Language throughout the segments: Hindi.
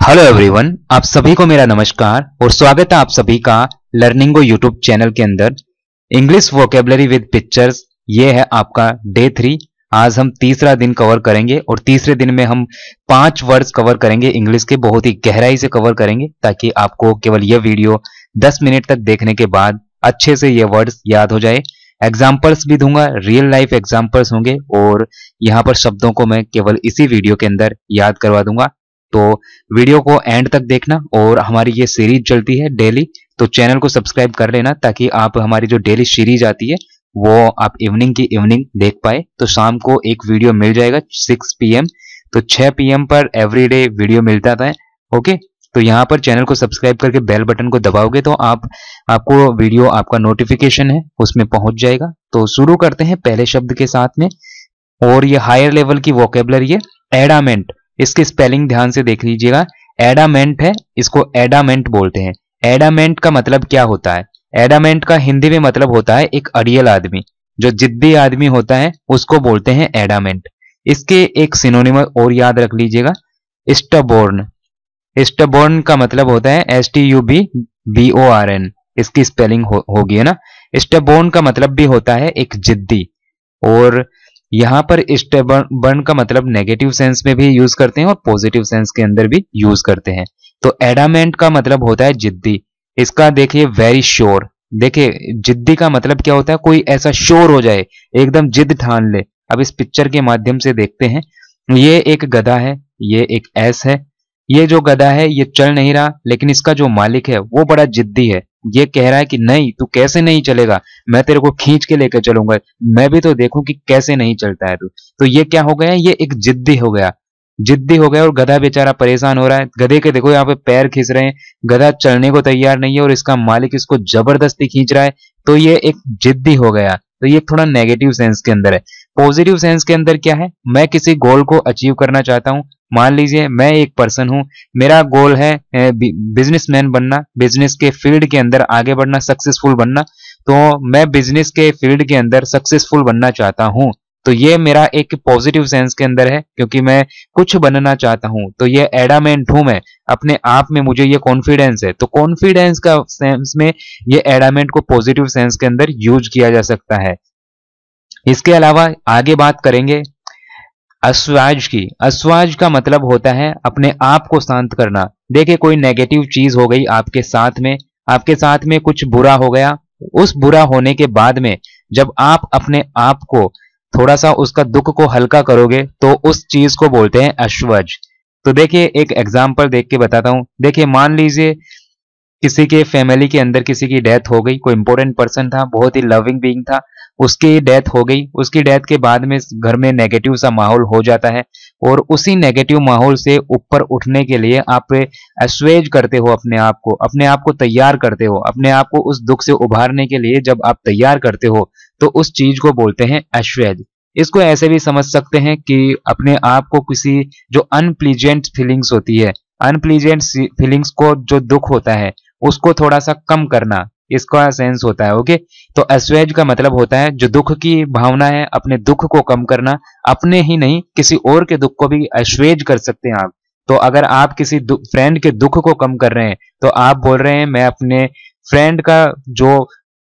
हेलो एवरीवन, आप सभी को मेरा नमस्कार और स्वागत है आप सभी का लर्निंगो यूट्यूब चैनल के अंदर। इंग्लिश वोकेबलरी विद पिक्चर्स, ये है आपका डे 3। आज हम तीसरा दिन कवर करेंगे और तीसरे दिन में हम 5 वर्ड्स कवर करेंगे इंग्लिश के, बहुत ही गहराई से कवर करेंगे ताकि आपको केवल यह वीडियो 10 मिनट तक देखने के बाद अच्छे से ये वर्ड्स याद हो जाए। एग्जाम्पल्स भी दूंगा, रियल लाइफ एग्जाम्पल्स होंगे और यहाँ पर शब्दों को मैं केवल इसी वीडियो के अंदर याद करवा दूंगा। तो वीडियो को एंड तक देखना और हमारी ये सीरीज चलती है डेली, तो चैनल को सब्सक्राइब कर लेना ताकि आप हमारी जो डेली सीरीज आती है वो आप इवनिंग की इवनिंग देख पाए। तो शाम को एक वीडियो मिल जाएगा 6 PM, तो 6 PM पर एवरीडे वीडियो मिलता था। ओके, तो यहाँ पर चैनल को सब्सक्राइब करके बेल बटन को दबाओगे तो आपको वीडियो, आपका नोटिफिकेशन है उसमें पहुंच जाएगा। तो शुरू करते हैं पहले शब्द के साथ में, और ये हायर लेवल की वोकेबलरी है, एडामेंट। इसके स्पेलिंग ध्यान से देख लीजिएगा। एडामेंट है, इसको एडामेंट बोलते हैं। एडामेंट का मतलब क्या होता है? एडामेंट का हिंदी में मतलब होता है एक अड़ियल आदमी, जो जिद्दी आदमी होता है उसको बोलते हैं एडामेंट। इसके एक सिनोनिम और याद रख लीजिएगा, स्टबोर्न। स्टबोर्न का मतलब होता है STUBBORN, इसकी स्पेलिंग होगी है ना। स्टबोर्न का मतलब भी होता है एक जिद्दी, और यहां पर स्टबर्न का मतलब नेगेटिव सेंस में भी यूज करते हैं और पॉजिटिव सेंस के अंदर भी यूज करते हैं। तो एडामेंट का मतलब होता है जिद्दी। इसका देखिए वेरी श्योर। देखिए जिद्दी का मतलब क्या होता है? कोई ऐसा श्योर हो जाए, एकदम जिद ठान ले। अब इस पिक्चर के माध्यम से देखते हैं। ये एक गधा है, ये एक ऐस है। ये जो गधा है ये चल नहीं रहा, लेकिन इसका जो मालिक है वो बड़ा जिद्दी है। ये कह रहा है कि नहीं, तू कैसे नहीं चलेगा, मैं तेरे को खींच के लेकर चलूंगा, मैं भी तो देखूं कि कैसे नहीं चलता है तू। तो ये क्या हो गया? ये एक जिद्दी हो गया, जिद्दी हो गया। और गधा बेचारा परेशान हो रहा है। गधे के देखो यहाँ पे पैर खींच रहे हैं, गधा चलने को तैयार नहीं है और इसका मालिक इसको जबरदस्ती खींच रहा है। तो ये एक जिद्दी हो गया। तो ये थोड़ा नेगेटिव सेंस के अंदर है। पॉजिटिव सेंस के अंदर क्या है? मैं किसी गोल को अचीव करना चाहता हूं। मान लीजिए मैं एक पर्सन हूं, मेरा गोल है बिजनेसमैन बनना, बिजनेस के फील्ड के अंदर आगे बढ़ना, सक्सेसफुल बनना। तो मैं बिजनेस के फील्ड के अंदर सक्सेसफुल बनना चाहता हूं। तो ये मेरा एक पॉजिटिव सेंस के अंदर है, क्योंकि मैं कुछ बनना चाहता हूं। तो ये एडामेंट हूं मैं अपने आप में, मुझे ये कॉन्फिडेंस है। तो कॉन्फिडेंस का सेंस में ये एडामेंट को पॉजिटिव सेंस के अंदर यूज किया जा सकता है। इसके अलावा आगे बात करेंगे अस्वाज की। अस्वाज का मतलब होता है अपने आप को शांत करना। देखिए कोई नेगेटिव चीज हो गई आपके साथ में, आपके साथ में कुछ बुरा हो गया। उस बुरा होने के बाद में जब आप अपने आप को थोड़ा सा उसका दुख को हल्का करोगे तो उस चीज को बोलते हैं अस्वज। तो देखिए एक एग्जांपल देख के बताता हूं। देखिए मान लीजिए किसी के फैमिली के अंदर किसी की डेथ हो गई, कोई इंपॉर्टेंट पर्सन था, बहुत ही लविंग बीइंग था, उसकी डेथ हो गई। उसकी डेथ के बाद में घर में नेगेटिव सा माहौल हो जाता है, और उसी नेगेटिव माहौल से ऊपर उठने के लिए आप अस्वेज करते हो अपने आप को तैयार करते हो, अपने आप को उस दुख से उभारने के लिए जब आप तैयार करते हो तो उस चीज को बोलते हैं अस्वेज। इसको ऐसे भी समझ सकते हैं कि अपने आप को किसी जो अनप्लीजेंट फीलिंग्स होती है, अनप्लीजेंट फीलिंग्स को, जो दुख होता है उसको थोड़ा सा कम करना, इसका सेंस होता है। ओके, तो अस्वेज का मतलब होता है जो दुख की भावना है, अपने दुख को कम करना। अपने ही नहीं, किसी और के दुख को भी अस्वेज कर सकते हैं आप। तो अगर आप किसी फ्रेंड के दुख को कम कर रहे हैं तो आप बोल रहे हैं मैं अपने फ्रेंड का जो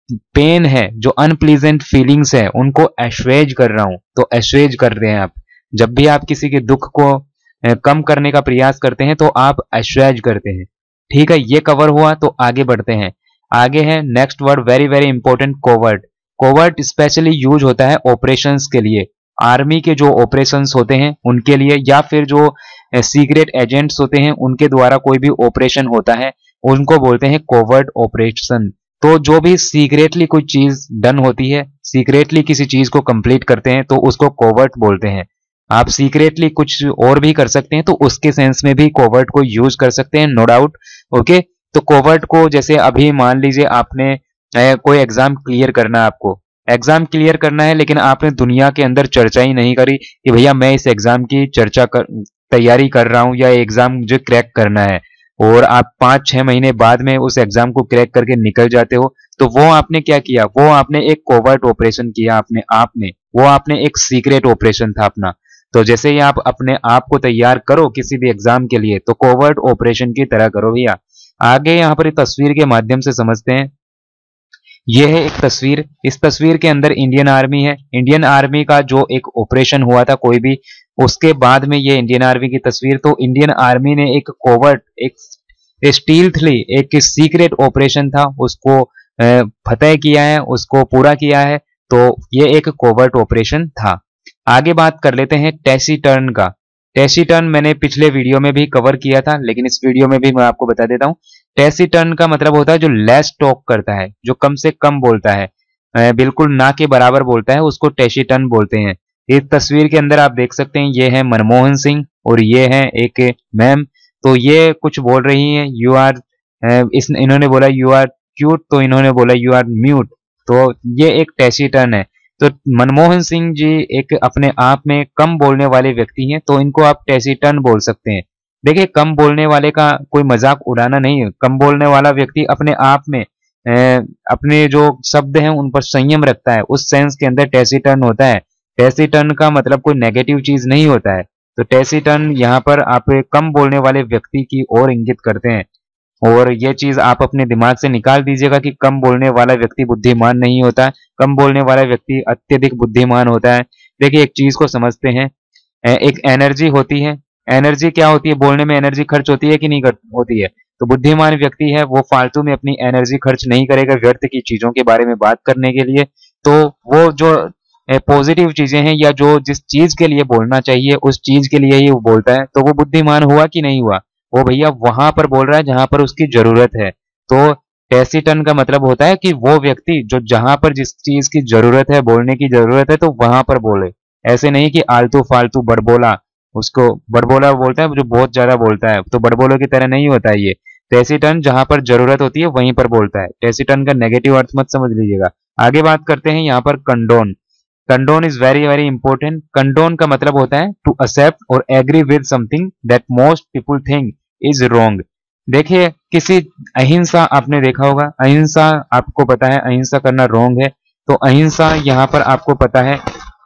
पेन है, जो अनप्लीजेंट फीलिंग्स है, उनको अस्वेज कर रहा हूं। तो अस्वेज कर रहे हैं आप। जब भी आप किसी के दुख को कम करने का प्रयास करते हैं तो आप अस्वेज करते हैं। ठीक है, ये कवर हुआ। तो आगे बढ़ते हैं। आगे है next word, very very important, covert. Covert specially use होता है ऑपरेशंस के लिए। आर्मी के जो ऑपरेशंस होते हैं उनके लिए, या फिर जो सीक्रेट एजेंट्स होते हैं उनके द्वारा कोई भी ऑपरेशन होता है उनको बोलते हैं कोवर्ट ऑपरेशन। तो जो भी सीक्रेटली कोई चीज डन होती है, सीक्रेटली किसी चीज को कंप्लीट करते हैं तो उसको कोवर्ट बोलते हैं। आप सीक्रेटली कुछ और भी कर सकते हैं तो उसके सेंस में भी कोवर्ट को यूज कर सकते हैं, नो डाउट। ओके, तो कोवर्ट को जैसे अभी मान लीजिए आपने कोई एग्जाम क्लियर करना है, आपको एग्जाम क्लियर करना है, लेकिन आपने दुनिया के अंदर चर्चा ही नहीं करी कि भैया मैं इस एग्जाम की तैयारी कर रहा हूं या एग्जाम मुझे क्रैक करना है, और आप 5-6 महीने बाद में उस एग्जाम को क्रैक करके निकल जाते हो। तो वो आपने क्या किया? वो आपने एक कोवर्ट ऑपरेशन किया अपने आप में, वो आपने एक सीक्रेट ऑपरेशन था अपना। तो जैसे ही आप अपने आप को तैयार करो किसी भी एग्जाम के लिए, तो कोवर्ट ऑपरेशन की तरह करो भैया। आगे यहाँ पर तस्वीर के माध्यम से समझते हैं। यह है एक तस्वीर, इस तस्वीर के अंदर इंडियन आर्मी है। इंडियन आर्मी का जो एक ऑपरेशन हुआ था कोई भी, उसके बाद में ये इंडियन आर्मी की तस्वीर। तो इंडियन आर्मी ने एक कोवर्ट, एक स्टील्थली, एक सीक्रेट ऑपरेशन था, उसको फतेह किया है, उसको पूरा किया है। तो ये एक कोवर्ट ऑपरेशन था। आगे बात कर लेते हैं टैसीटर्न का। टैसीटर्न मैंने पिछले वीडियो में भी कवर किया था, लेकिन इस वीडियो में भी मैं आपको बता देता हूं। टैसीटर्न का मतलब होता है जो लेस टॉक करता है, जो कम से कम बोलता है, बिल्कुल ना के बराबर बोलता है, उसको टैसीटर्न बोलते हैं। इस तस्वीर के अंदर आप देख सकते हैं, ये है मनमोहन सिंह और ये है एक मैम। तो ये कुछ बोल रही हैं, यू आर, इन्होंने बोला यू आर क्यूट, तो इन्होंने बोला यू आर म्यूट। तो ये एक टैसीटर्न है। तो मनमोहन सिंह जी एक अपने आप में कम बोलने वाले व्यक्ति हैं, तो इनको आप टैसीटर्न बोल सकते हैं। देखिए, कम बोलने वाले का कोई मजाक उड़ाना नहीं है। कम बोलने वाला व्यक्ति अपने आप में अपने जो शब्द हैं उन पर संयम रखता है, उस सेंस के अंदर टैसीटर्न होता है। टैसीटर्न का मतलब कोई नेगेटिव चीज नहीं होता है। तो टैसीटर्न यहाँ पर आप कम बोलने वाले व्यक्ति की ओर इंगित करते हैं। और ये चीज आप अपने दिमाग से निकाल दीजिएगा कि कम बोलने वाला व्यक्ति बुद्धिमान नहीं होता है, कम बोलने वाला व्यक्ति अत्यधिक बुद्धिमान होता है। देखिए, एक चीज को समझते हैं, एक एनर्जी होती है। एनर्जी क्या होती है? बोलने में एनर्जी खर्च होती है कि नहीं होती है? तो बुद्धिमान व्यक्ति है वो फालतू में अपनी एनर्जी खर्च नहीं करेगा व्यर्थ की चीजों के बारे में बात करने के लिए। तो वो जो पॉजिटिव चीजें हैं या जो जिस चीज के लिए बोलना चाहिए उस चीज के लिए ही वो बोलता है। तो वो बुद्धिमान हुआ कि नहीं हुआ? वो भैया वहां पर बोल रहा है जहां पर उसकी जरूरत है। तो टैसीटर्न का मतलब होता है कि वो व्यक्ति जो जहां पर जिस चीज की जरूरत है, बोलने की जरूरत है, तो वहां पर बोले। ऐसे नहीं कि आलतू फालतू बड़बोला, उसको बड़बोला बोलता है जो बहुत ज्यादा बोलता है, तो बड़बोलों की तरह नहीं होता है ये। टैसीटर्न जहां पर जरूरत होती है वहीं पर बोलता है। टैसीटर्न का नेगेटिव अर्थ मत समझ लीजिएगा। आगे बात करते हैं यहाँ पर condone. Condone is very very important. Condone का मतलब होता है टू एक्सेप्ट और agree with something that most people think is wrong. देखिए, किसी अहिंसा आपने देखा होगा, अहिंसा आपको पता है अहिंसा करना रॉन्ग है। तो अहिंसा यहाँ पर आपको पता है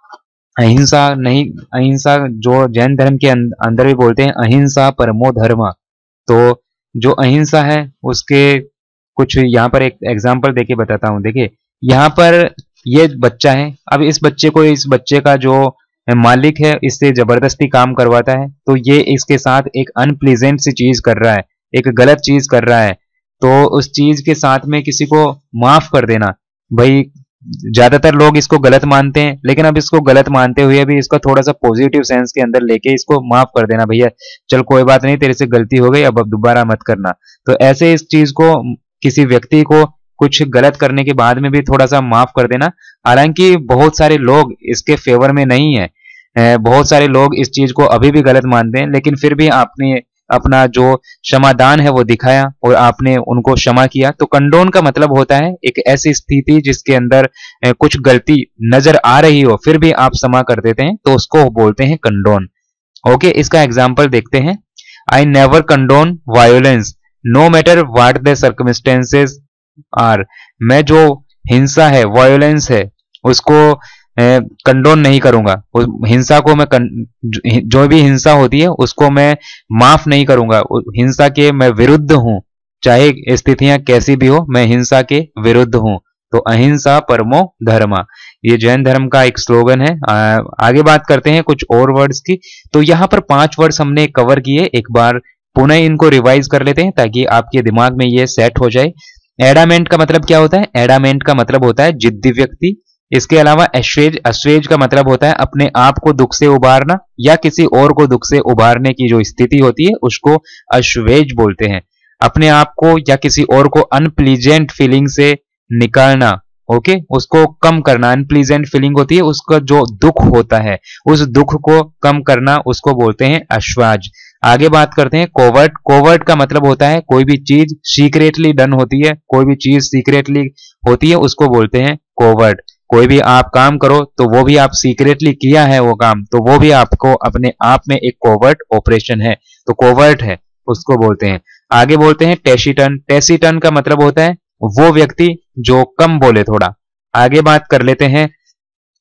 अहिंसा नहीं, अहिंसा जो जैन धर्म के अंदर भी बोलते हैं अहिंसा परमो धर्म। तो जो अहिंसा है उसके कुछ यहाँ पर एक एग्जाम्पल देके बताता हूँ। देखिए, यहाँ पर ये बच्चा है, अब इस बच्चे का जो मालिक है इससे जबरदस्ती काम करवाता है। तो ये इसके साथ एक अनप्लीजेंट सी चीज कर रहा है, एक गलत चीज कर रहा है। तो उस चीज के साथ में किसी को माफ कर देना। भाई, ज्यादातर लोग इसको गलत मानते हैं, लेकिन अब इसको गलत मानते हुए भी इसको थोड़ा सा पॉजिटिव सेंस के अंदर लेके इसको माफ कर देना। भैया चल कोई बात नहीं, तेरे से गलती हो गई, अब दोबारा मत करना। तो ऐसे इस चीज को, किसी व्यक्ति को कुछ गलत करने के बाद में भी थोड़ा सा माफ कर देना। हालांकि बहुत सारे लोग इसके फेवर में नहीं है, बहुत सारे लोग इस चीज को अभी भी गलत मानते हैं, लेकिन फिर भी आपने अपना जो क्षमादान है वो दिखाया और आपने उनको क्षमा किया। तो कंडोन का मतलब होता है एक ऐसी स्थिति जिसके अंदर कुछ गलती नजर आ रही हो फिर भी आप क्षमा कर देते हैं, तो उसको बोलते हैं कंडोन। ओके, इसका एग्जाम्पल देखते हैं। I never condone violence no matter what the circumstances are. मैं जो हिंसा है, वायोलेंस है, उसको कंडोन नहीं करूंगा। हिंसा को मैं जो भी हिंसा होती है उसको मैं माफ नहीं करूंगा। हिंसा के मैं विरुद्ध हूं, चाहे स्थितियां कैसी भी हो, मैं हिंसा के विरुद्ध हूं। तो अहिंसा परमो धर्मा, ये जैन धर्म का एक स्लोगन है। आगे बात करते हैं कुछ और वर्ड्स की। तो यहाँ पर 5 वर्ड्स हमने कवर किए, एक बार पुनः इनको रिवाइज कर लेते हैं ताकि आपके दिमाग में ये सेट हो जाए। एडामेंट का मतलब क्या होता है? एडामेंट का मतलब होता है जिद्दी व्यक्ति। इसके अलावा अस्वेज का मतलब होता है अपने आप को दुख से उबारना या किसी और को दुख से उबारने की जो स्थिति होती है उसको अस्वेज बोलते हैं। अपने आप को या किसी और को अनप्लीजेंट फीलिंग से निकालना, ओके, उसको कम करना। अनप्लीजेंट फीलिंग होती है, उसका जो दुख होता है उस दुख को कम करना, उसको बोलते हैं अश्वाज। आगे बात करते हैं कोवर्ट। कोवर्ट का मतलब होता है कोई भी चीज सीक्रेटली डन होती है, कोई भी चीज सीक्रेटली होती है उसको बोलते हैं कोवर्ट। कोई भी आप काम करो तो वो भी आप सीक्रेटली किया है वो काम, तो वो भी आपको अपने आप में एक कोवर्ट ऑपरेशन है, तो कोवर्ट है, उसको बोलते हैं। आगे बोलते हैं टैसीटर्न। टैसीटर्न का मतलब होता है वो व्यक्ति जो कम बोले थोड़ा। आगे बात कर लेते हैं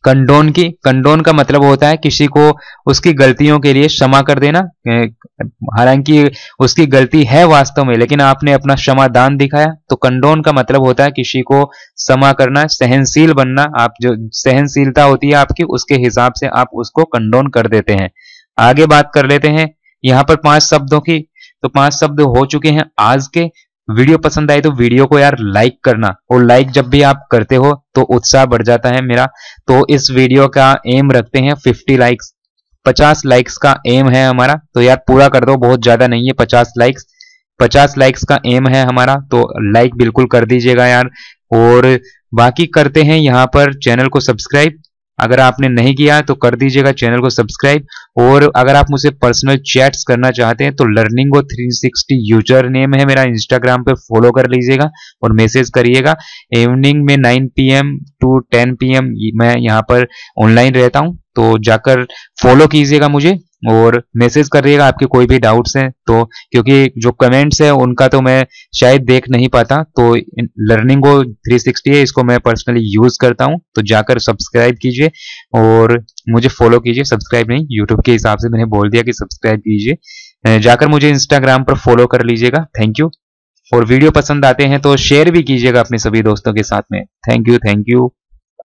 कंडोन का मतलब होता है किसी को उसकी गलतियों के लिए क्षमा कर देना। हालांकि उसकी गलती है वास्तव में, लेकिन आपने अपना क्षमादान दिखाया, तो कंडोन का मतलब होता है किसी को क्षमा करना, सहनशील बनना। आप जो सहनशीलता होती है आपकी, उसके हिसाब से आप उसको कंडोन कर देते हैं। आगे बात कर लेते हैं यहाँ पर 5 शब्दों की। तो 5 शब्द हो चुके हैं आज के। वीडियो पसंद आए तो वीडियो को यार लाइक करना, और लाइक जब भी आप करते हो तो उत्साह बढ़ जाता है मेरा। तो इस वीडियो का एम रखते हैं 50 लाइक्स, 50 लाइक्स का एम है हमारा। तो यार पूरा कर दो, बहुत ज्यादा नहीं है 50 लाइक्स, 50 लाइक्स का एम है हमारा। तो लाइक बिल्कुल कर दीजिएगा यार। और बाकी करते हैं यहाँ पर चैनल को सब्सक्राइब, अगर आपने नहीं किया तो कर दीजिएगा चैनल को सब्सक्राइब। और अगर आप मुझसे पर्सनल चैट्स करना चाहते हैं तो लर्निंगो 360 यूजर नेम है मेरा, इंस्टाग्राम पे फॉलो कर लीजिएगा और मैसेज करिएगा। इवनिंग में 9 PM टू 10 PM मैं यहाँ पर ऑनलाइन रहता हूँ, तो जाकर फॉलो कीजिएगा मुझे और मैसेज करिएगा आपके कोई भी डाउट्स हैं तो, क्योंकि जो कमेंट्स है उनका तो मैं शायद देख नहीं पाता। तो लर्निंगो 360 है, इसको मैं पर्सनली यूज करता हूं, तो जाकर सब्सक्राइब कीजिए और मुझे फॉलो कीजिए। सब्सक्राइब नहीं, यूट्यूब के हिसाब से मैंने बोल दिया कि सब्सक्राइब कीजिए। जाकर मुझे इंस्टाग्राम पर फॉलो कर लीजिएगा। Thank you. और वीडियो पसंद आते हैं तो शेयर भी कीजिएगा अपने सभी दोस्तों के साथ में। Thank you.